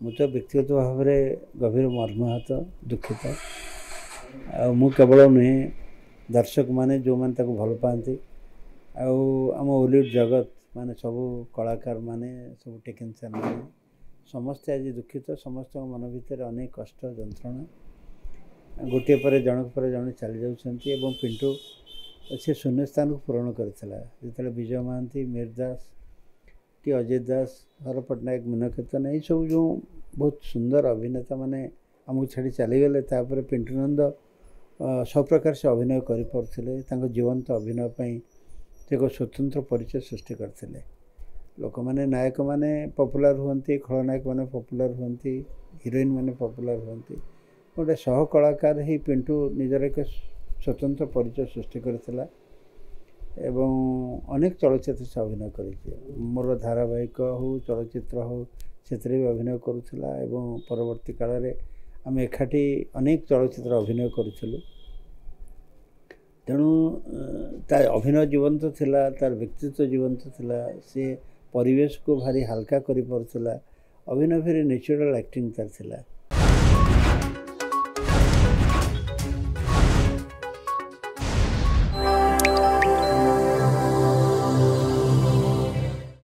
मु तो व्यक्तिगत भाव में गभीर मर्माहत दुखित मु केवल नुहे दर्शक माने जो मैंने ताको भल पाती आम ओलीवुड जगत माने सबू कलाकार माने सब टेक्निशियन माने समस्ते आज दुखित समस्त मन भितर अनेक कष्ट जंत्रणा गोटे पर जन चली जाऊँगी पिंटू से शून्य स्थान को पूरण करता जो विजय महांती मीर दास कि अजय दास हर पट्टनायक मीनकेतन यही सब जो बहुत सुंदर अभिनेता माने आमको छाड़ी चलीगले पिंटू नंद सब प्रकार से अभिनय कर जीवंत अभिनय एक स्वतंत्र परिचय सृष्टि करते लोक मैंने नायक मैंने पॉपुलर हुंती खलनायक मैंने पॉपुलर हुंती हीरोइन मैंने पॉपुलर हुंती गोटे सह कलाकार ही पिंटू निजर एक स्वतंत्र परिचय सृष्टि करथिला एवं अनेक चलचित्र से अभिनय कर मोर धारावाहिक हो चलचित्र हो से भी अभिनय करुला एवं परवर्ती काल में आम एकाठी अनेक चलचित्र अभिनय करूँ तेणु तार अभिनय जीवंत थिला तार व्यक्तित्व जीवंत थिला से परिवेश को भारी हल्का कर पारुला अभिनय फिर नेचुरल एक्टिंग तार थिला